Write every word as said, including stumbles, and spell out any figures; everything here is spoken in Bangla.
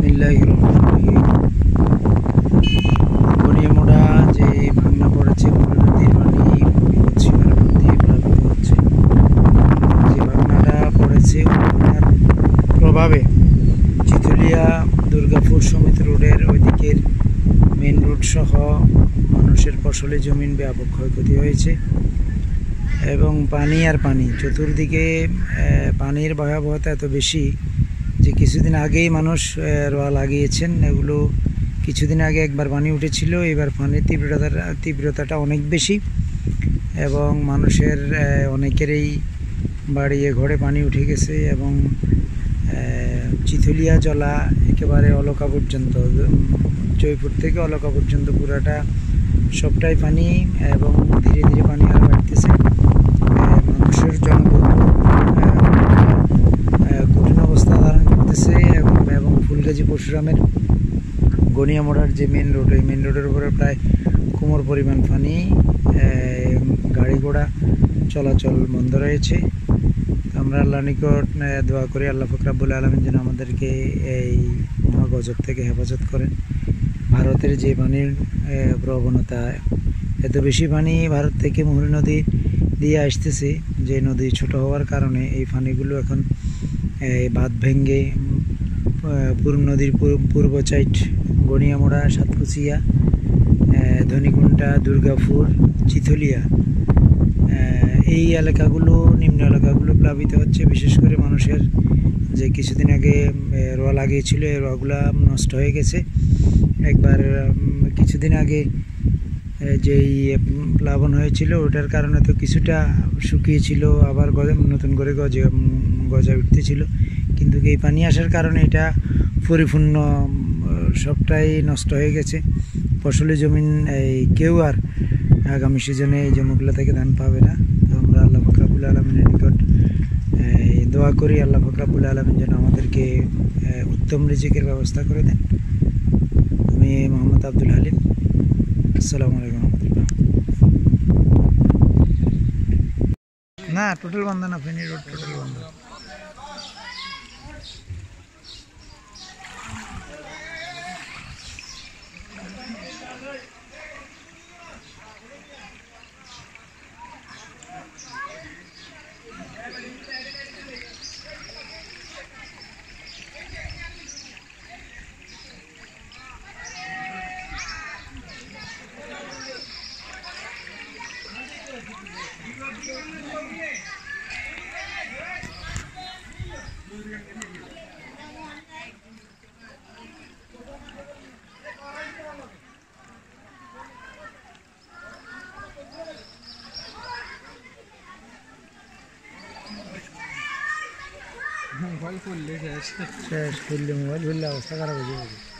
বিসমিল্লাহির রহমানির রহিম। গড়িয়ামোড়া যে ভাঙনা পড়েছে মুহুরী নদীর পানি বিপদসীমার মধ্যে প্লাবিত হচ্ছে। যে ভাঙনাটা পড়েছে তার প্রভাবে চিতুলিয়া দুর্গাপুর সমিত রোডের ওইদিকের মেন রোড সহ মানুষের ফসলি জমিন ব্যাপক ক্ষয়ক্ষতি হয়েছে এবং পানি আর পানি চতুর্দিকে পানির ভয়াবহতা এত বেশি যে কিছুদিন আগেই মানুষ রোয়া লাগিয়েছেন। এগুলো কিছুদিন আগে একবার পানি উঠেছিল, এবার পানির তীব্রতাটা তীব্রতাটা অনেক বেশি এবং মানুষের অনেকেরই বাড়িয়ে ঘরে পানি উঠে গেছে এবং চিতুলিয়া জলা একেবারে অলকা পর্যন্ত, জয়পুর থেকে অলকা পর্যন্ত পুরাটা সবটাই পানি এবং ধীরে ধীরে পানি আরও বাড়তেছে। মানুষের জনবহুল কঠিন অবস্থা ধারণ করতেছে এবং এবং ফুলগাজী পরশুরামের গড়িয়ামোড়ার যে মেন রোড, এই মেন রোডের উপরে প্রায় কোমর পরিমাণ পানি, গাড়ি ঘোড়া চলাচল বন্ধ রয়েছে। আমরা আল্লাহর নিকট দোয়া করি আল্লাহ পাক রব্বুল আলামিন যেন আমাদেরকে এই মহাগজব থেকে হেফাজত করেন। ভারতের যে পানির প্রবণতা, এত বেশি পানি ভারত থেকে মুহুরী নদী দিয়ে আসতেছে, যে নদী ছোট হওয়ার কারণে এই পানিগুলো এখন বাঁধ ভেঙ্গে পূর্ব নদীর পূর্ব সাইড গড়িয়ামোড়া, সাতকুচিয়া, ধনিকুন্টা, দুর্গাপুর, চিতুলিয়া এই এলাকাগুলো, নিম্ন এলাকাগুলো প্লাবিত হচ্ছে। বিশেষ করে মানুষের যে কিছুদিন আগে রোয়া লাগিয়েছিল, এই রোয়াগুলা নষ্ট হয়ে গেছে। একবার কিছুদিন আগে যেই প্লাবন হয়েছিল ওটার কারণে তো কিছুটা শুকিয়েছিল, আবার নতুন করে গজে গজা উঠতেছিল, কিন্তু এই পানি আসার কারণে এটা পরিপূর্ণ সবটাই নষ্ট হয়ে গেছে। ফসলি জমিন এই কেউ আর আগামী সিজনে এই জমিগুলো থেকে ধান পাবে না। তো আমরা আল্লাহ পাক রব্বুল আলামিনের নিকট দোয়া করি আল্লাহ পাক রব্বুল আলামিন যেন আমাদেরকে উত্তম রিজিকের ব্যবস্থা করে দেন। আমি মোহাম্মদ আব্দুল হালিম, আসসালামু আলাইকুম রহমতুল্লাহ। না টোটাল বন্ধ না, ফেনী রোড টোটাল বন্ধ। মোবাইল খুললে শেষ শেষ খুললে মোবাইল খুললে অবস্থা খারাপ হয়ে যাবে।